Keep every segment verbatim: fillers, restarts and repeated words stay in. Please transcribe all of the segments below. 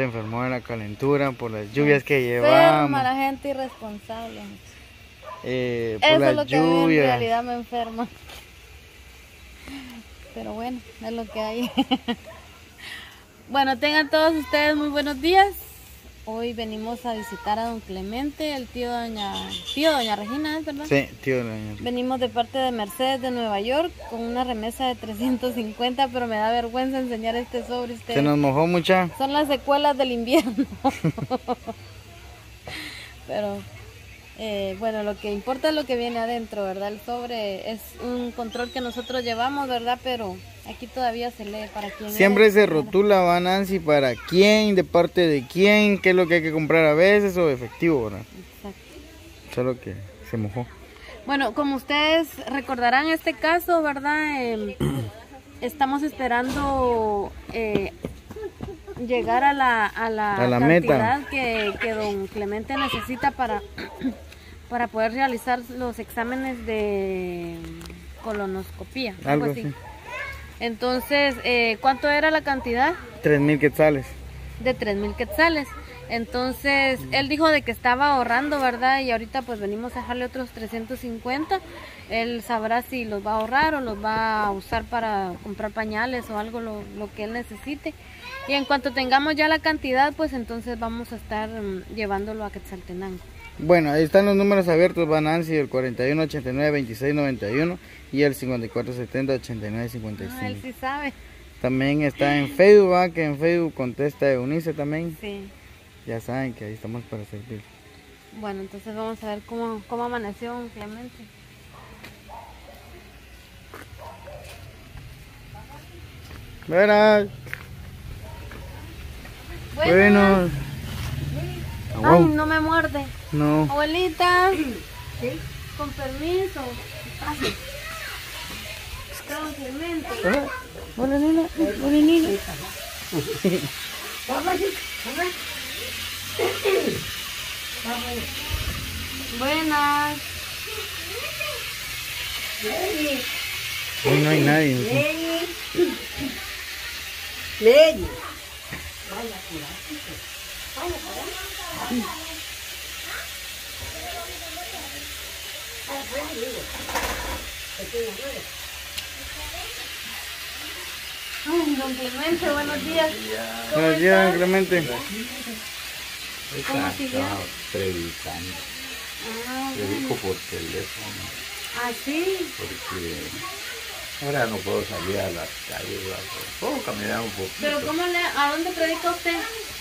Se enfermó de la calentura por las lluvias que Enferma llevamos. la gente irresponsable. Eh, por Eso la es lo que a mí en lluvia. realidad me enferma. Pero bueno, es lo que hay. Bueno, tengan todos ustedes muy buenos días. Hoy venimos a visitar a don Clemente, el tío de doña, tío de doña Regina, ¿es verdad? Sí, tío de doña. Venimos de parte de Mercedes de Nueva York con una remesa de trescientos cincuenta, pero me da vergüenza enseñar este sobre ustedes. Se nos mojó mucha. Son las secuelas del invierno. Pero eh, bueno, lo que importa es lo que viene adentro, ¿verdad? El sobre es un control que nosotros llevamos, ¿verdad? Pero aquí todavía se lee para quién. Siempre eres, se ¿verdad? rotula, va Nancy, para quién, de parte de quién, qué es lo que hay que comprar a veces o efectivo, ¿verdad? Exacto. Solo que se mojó. Bueno, como ustedes recordarán este caso, ¿verdad? Eh, estamos esperando eh, llegar a la, a la, A la cantidad meta. que, que don Clemente necesita para, para poder realizar los exámenes de colonoscopía, algo, Algo así. así. Entonces, eh, ¿cuánto era la cantidad? Tres mil quetzales. De tres mil quetzales. Entonces, él dijo de que estaba ahorrando, ¿verdad? Y ahorita pues venimos a dejarle otros trescientos cincuenta. Él sabrá si los va a ahorrar o los va a usar para comprar pañales o algo, lo, lo que él necesite. Y en cuanto tengamos ya la cantidad, pues entonces vamos a estar um, llevándolo a Quetzaltenango. Bueno, ahí están los números abiertos, va Nancy, el cuarenta y uno ochenta y nueve veintiséis noventa y uno y el cincuenta y cuatro setenta ochenta y nueve cincuenta y cinco. Ah, él sí sabe. También está en Facebook, ¿va? Que en Facebook contesta Eunice también. Sí. Ya saben que ahí estamos para servir. Bueno, entonces vamos a ver cómo, cómo amaneció don Clemente. Buenas. Bueno. Bueno. Ay, no me muerde. No. Abuelita. ¿Sí? Con permiso. Pase. Don Clemente. Hola, hola nena. Hola nena. Buenas. Hoy no hay nadie. Lady. Ay, don Clemente, buenos días. ¿Cómo Buenos días, estás? Clemente. ¿Cómo siguió? Estaba predicando. Ah, Predico por teléfono, ¿ah, sí? porque ahora no puedo salir a las calles, ¿verdad? Puedo caminar un poquito. Pero ¿cómo le, a dónde predica usted?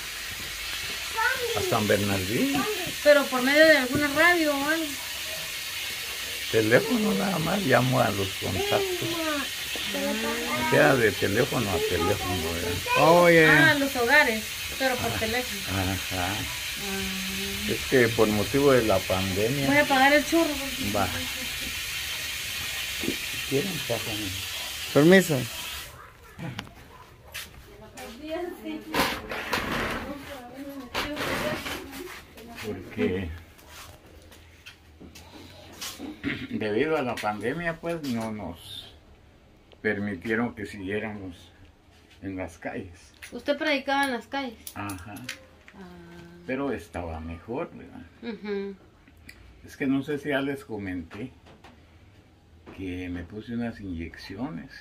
A San Bernardino. Pero por medio de alguna radio o algo. Teléfono nada más, llamo a los contactos. O sea, de teléfono a teléfono, ¿verdad? Oye. Ah, los hogares, pero por teléfono. Ajá. Ah. Es que por motivo de la Voy pandemia, a apagar el churro. va. ¿Quieren pasan? Permiso. Porque debido a la pandemia pues no nos permitieron que siguiéramos en las calles. ¿Usted predicaba en las calles? Ajá, Ah. pero estaba mejor, ¿verdad? Uh-huh. Es que no sé si ya les comenté que me puse unas inyecciones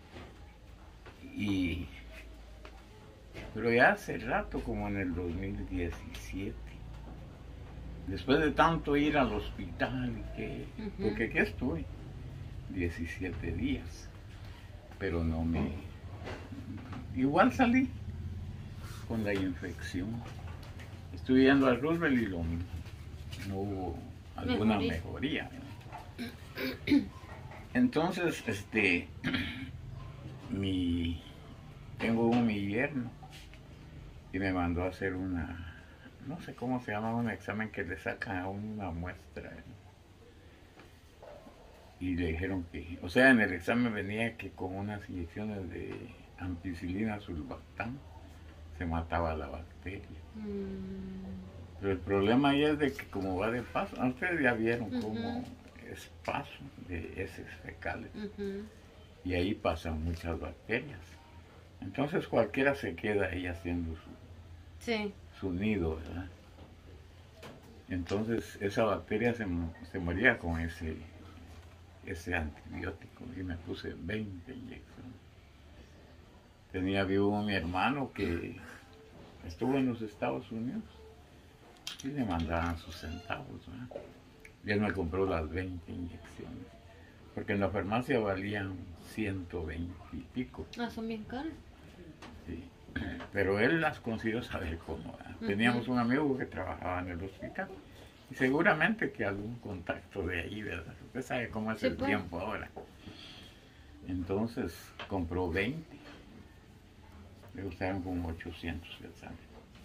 y pero ya hace rato, como en el dos mil diecisiete, después de tanto ir al hospital y que, Ujú. porque aquí estuve diecisiete días, pero no me, igual salí con la infección. Estuve yendo al Roosevelt y lo mismo, no hubo alguna Mejoría. mejoría, ¿no? Entonces, este, mi, tengo un mi yerno y me mandó a hacer una, no sé cómo se llama, un examen que le sacan a uno una muestra, ¿no? Y le dijeron que, o sea, en el examen venía que con unas inyecciones de ampicilina sulbactam se mataba la bacteria. Mm. Pero el problema ahí es de que como va de paso, ah, ustedes ya vieron Ujú. cómo es paso de heces fecales Uh-huh. y ahí pasan muchas bacterias. Entonces cualquiera se queda ahí haciendo su, Sí. su nido, ¿verdad? Entonces esa bacteria se, se moría con ese, ese antibiótico y me puse veinte inyecciones. Tenía vivo mi hermano que estuvo en los Estados Unidos y le mandaban sus centavos, ¿verdad? Y él me compró las veinte inyecciones, porque en la farmacia valían ciento veinte y pico. Ah, son bien caras. Sí. Pero él las consiguió saber cómo. Uh-huh. Teníamos un amigo que trabajaba en el hospital y seguramente que algún contacto de ahí, ¿verdad? Usted sabe cómo es sí, el pues. tiempo ahora. Entonces compró veinte. Le gustaron como ochocientos quetzales.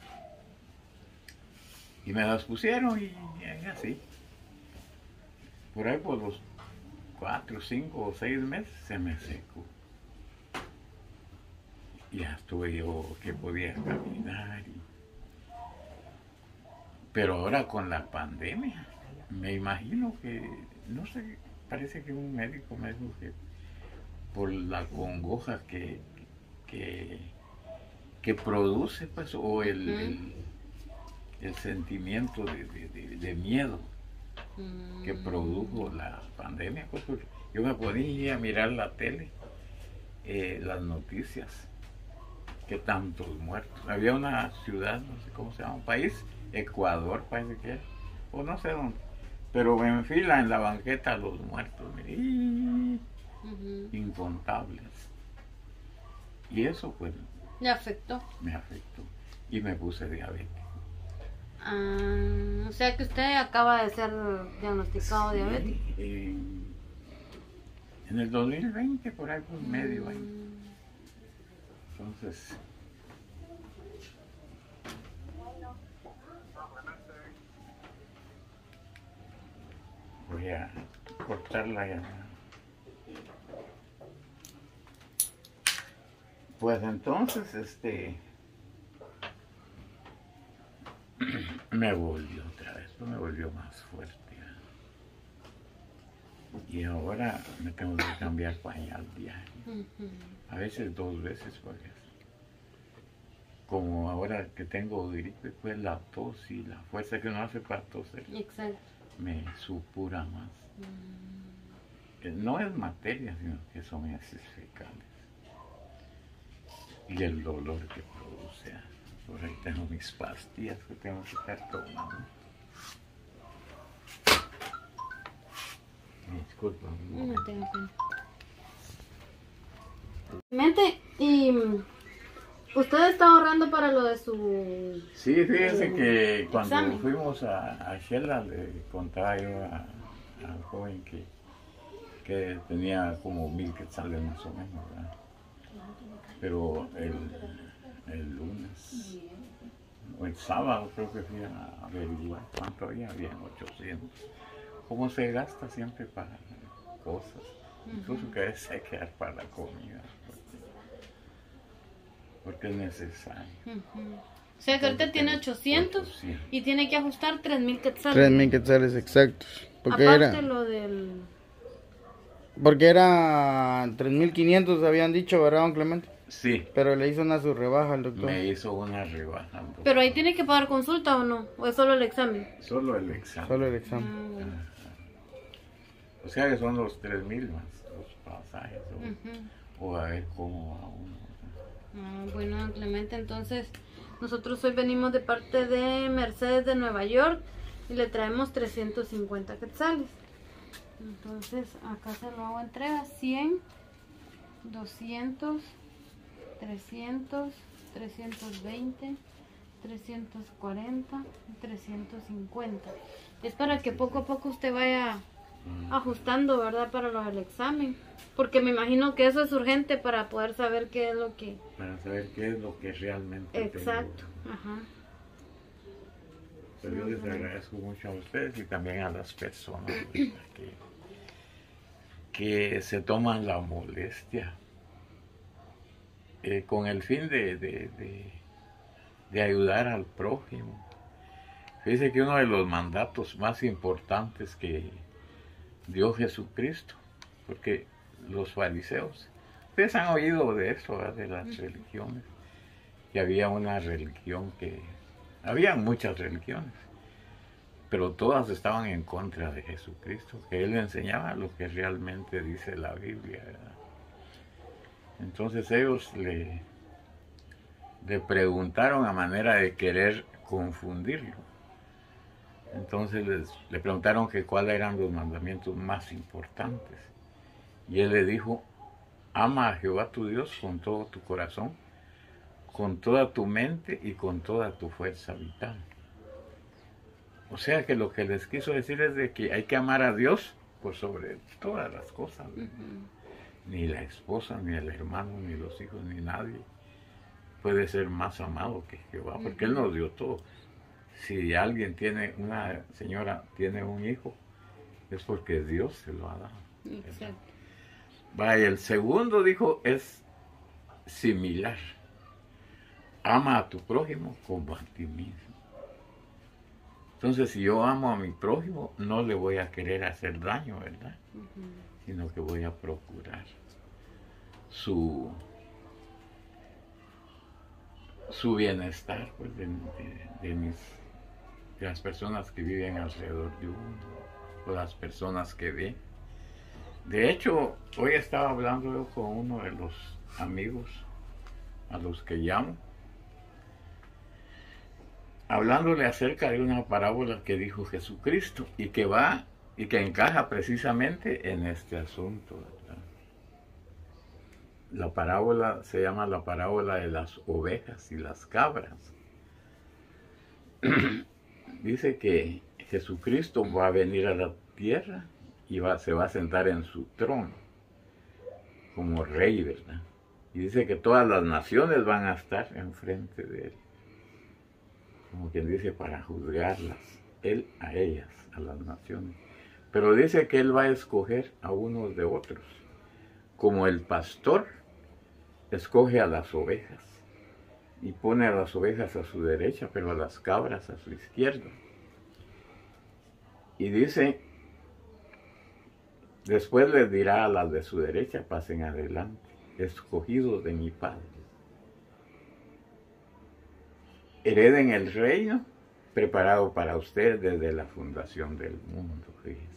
Y me las pusieron y, y así. Por ahí por los cuatro, cinco o seis meses se me secó. Ya estuve yo que podía caminar. Y... Pero ahora con la pandemia, me imagino que, no sé, parece que un médico me dijo que por la congoja que, que, que produce, pues, o el, uh-huh. el, el sentimiento de, de, de, de miedo uh-huh. que produjo la pandemia, pues, yo me podía mirar la tele, eh, las noticias, que tantos muertos. Había una ciudad, no sé cómo se llama, un país, Ecuador parece que es, o no sé dónde, pero en fila en la banqueta los muertos, y, uh-huh. incontables. Y eso pues... ¿Le afectó? Me afectó y me puse diabético. Ah, o sea que usted acaba de ser diagnosticado sí, diabético. En, en el dos mil veinte, por ahí por medio mm. año. Entonces, voy a cortar la llamada. Pues entonces, este, me volvió otra vez, pues me volvió más fuerte. Y ahora me tengo que cambiar pañal diario. Uh-huh. A veces dos veces por día. Como ahora que tengo gripe, pues la tos y la fuerza que uno hace para toser. Exacto. Me supura más. Uh-huh. No es materia, sino que son heces fecales. Y el dolor que produce. Por ahí tengo mis pastillas que tengo que estar tomando. Disculpa. No tengo pena. Mente, y usted está ahorrando para lo de su... Sí, fíjese que cuando examen. fuimos a, a Shela le contaba yo al joven que, que tenía como mil quetzales más o menos, ¿verdad? Pero el, el lunes o el sábado creo que fui a averiguar cuánto había, había ochocientos. Cómo se gasta siempre para cosas, uh-huh. incluso que a veces hay que dar para la comida, porque, porque es necesario. Uh-huh. O sea que ahorita tiene ochocientos, ochocientos y tiene que ajustar tres mil quetzales. tres mil quetzales exactos. Porque aparte era, lo del... Porque era tres mil quinientos habían dicho, ¿verdad, don Clemente? Sí. Pero le hizo una subrebaja al doctor. Me hizo una rebaja. Pero ahí tiene que pagar consulta o no, o es solo el examen. Solo el examen. Solo el examen. Ah, bueno. O sea que son los tres mil más los pasajes, o, uh-huh. o a ver cómo va uno. Ah, bueno, Clemente, entonces nosotros hoy venimos de parte de Mercedes de Nueva York y le traemos trescientos cincuenta quetzales. Entonces acá se lo hago entrega, cien, doscientos, trescientos, trescientos veinte, trescientos cuarenta y trescientos cincuenta. Es para que poco a poco usted vaya ajustando, ¿verdad? Para lo del examen, porque me imagino que eso es urgente para poder saber qué es lo que... Para saber qué es lo que realmente exacto, tengo. Ajá. Pero yo les agradezco mucho a ustedes y también a las personas que, que se toman la molestia eh, con el fin de, de, de, de ayudar al prójimo. Fíjense que uno de los mandatos más importantes que dio Jesucristo, porque los fariseos, ustedes han oído de eso, ¿verdad? De las religiones, que había una religión que Había muchas religiones, pero todas estaban en contra de Jesucristo, que Él enseñaba lo que realmente dice la Biblia, ¿verdad? Entonces ellos le, le preguntaron a manera de querer confundirlo. Entonces les, le preguntaron que cuáles eran los mandamientos más importantes. Y Él le dijo, ama a Jehová tu Dios con todo tu corazón, con toda tu mente y con toda tu fuerza vital. O sea que lo que les quiso decir es de que hay que amar a Dios por sobre todas las cosas. Uh-huh. Ni la esposa, ni el hermano, ni los hijos, ni nadie puede ser más amado que Jehová, porque uh-huh. Él nos dio todo. Si alguien tiene, una señora tiene un hijo, es porque Dios se lo ha dado. Exacto. Vaya, el segundo dijo es similar. Ama a tu prójimo como a ti mismo. Entonces, si yo amo a mi prójimo, no le voy a querer hacer daño, ¿verdad? Uh-huh. Sino que voy a procurar su, su bienestar, pues, de, de, de, mis, de las personas que viven alrededor de uno, o las personas que ven. De hecho, hoy estaba hablando yo con uno de los amigos a los que llamo, hablándole acerca de una parábola que dijo Jesucristo y que va y que encaja precisamente en este asunto, ¿verdad? La parábola se llama la parábola de las ovejas y las cabras. Dice que Jesucristo va a venir a la tierra y va, se va a sentar en su trono como rey, ¿verdad? Y dice que todas las naciones van a estar enfrente de él, como quien dice, para juzgarlas, él a ellas, a las naciones. Pero dice que él va a escoger a unos de otros, como el pastor escoge a las ovejas y pone a las ovejas a su derecha, pero a las cabras a su izquierda. Y dice, después les dirá a las de su derecha, pasen adelante, escogidos de mi Padre. Hereden el reino preparado para ustedes desde la fundación del mundo, fíjense.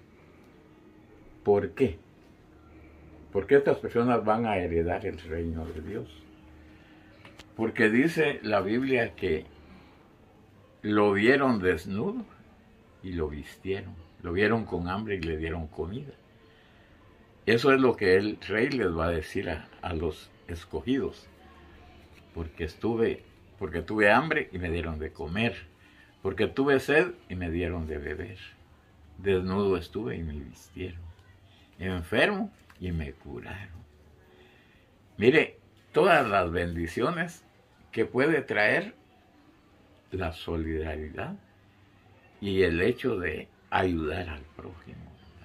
¿Por qué? Porque estas personas van a heredar el reino de Dios. Porque dice la Biblia que lo vieron desnudo y lo vistieron. Lo vieron con hambre y le dieron comida. Eso es lo que el rey les va a decir a, a los escogidos. Porque estuve... Porque tuve hambre y me dieron de comer. Porque tuve sed y me dieron de beber. Desnudo estuve y me vistieron. Enfermo y me curaron. Mire, todas las bendiciones que puede traer la solidaridad y el hecho de ayudar al prójimo.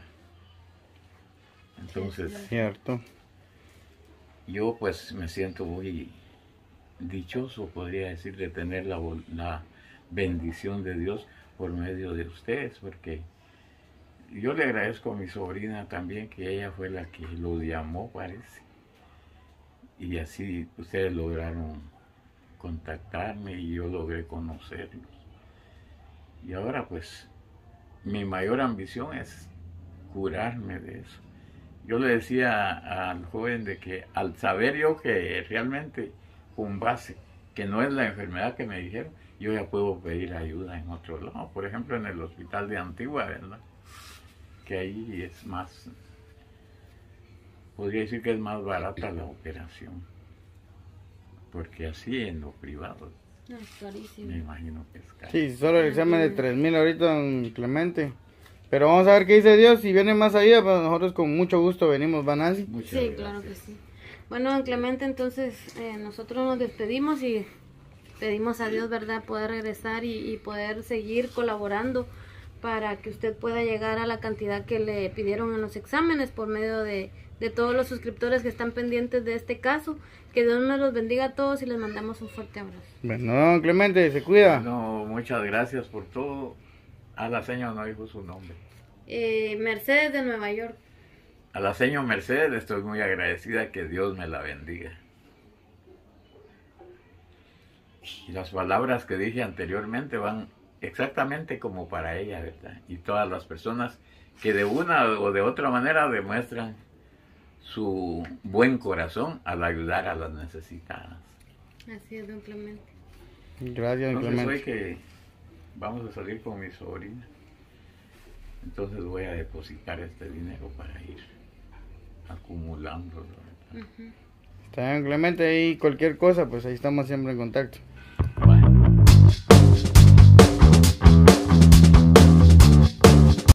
Entonces, cierto. Yo pues me siento muy dichoso, podría decir, de tener la, la bendición de Dios por medio de ustedes, porque yo le agradezco a mi sobrina también, que ella fue la que lo llamó, parece, y así ustedes lograron contactarme y yo logré conocerlos. Y ahora pues mi mayor ambición es curarme de eso. Yo le decía al joven de que al saber yo que realmente con base, que no es la enfermedad que me dijeron, yo ya puedo pedir ayuda en otro lado, por ejemplo en el hospital de Antigua, ¿verdad? Que ahí es más, podría decir que es más barata la operación, porque así en lo privado, no, es carísimo. Me imagino que es caro. Sí, solo el examen de tres mil ahorita, don Clemente. Pero vamos a ver qué dice Dios, si viene más allá, pues nosotros con mucho gusto venimos, ¿va, Nancy? Muchas sí, gracias. Claro que sí. Bueno, don Clemente, entonces eh, nosotros nos despedimos y pedimos a Dios, ¿verdad?, poder regresar y, y poder seguir colaborando para que usted pueda llegar a la cantidad que le pidieron en los exámenes por medio de, de todos los suscriptores que están pendientes de este caso. Que Dios nos los bendiga a todos y les mandamos un fuerte abrazo. Bueno, don Clemente, se cuida. No, muchas gracias por todo. A la señora no dijo su nombre. Eh, Mercedes de Nueva York. A la señora Mercedes estoy muy agradecida, que Dios me la bendiga. Y las palabras que dije anteriormente van exactamente como para ella, ¿verdad? Y todas las personas que de una o de otra manera demuestran su buen corazón al ayudar a las necesitadas. Así es, don Clemente. Gracias, don Entonces Clemente. hoy que vamos a salir con mi sobrina, entonces voy a depositar este dinero para ir acumulándolo, ¿verdad? Ujú. Está bien, Clemente, y cualquier cosa, pues ahí estamos siempre en contacto.